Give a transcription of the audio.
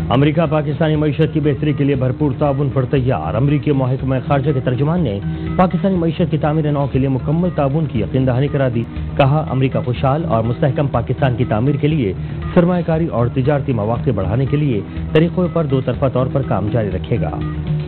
America Pakistani मईशत की बेहतरी के लिए भरपूर ताउन पर तैयार। अमरीकी महकमा खारजा के तर्जुमान ने पाकिस्तानी मईशत की तामीर नौ के लिए मुकम्मल ताउन की यकीन दहानी करा दी। कहा, अमरीका खुशहाल और मुस्तहकम पाकिस्तान की तामीर के लिए सरमायाकारी और तिजारती मौक़े बढ़ाने के लिए तरीक़ों पर दो तरफ़ा तौर पर काम जारी रखेगा।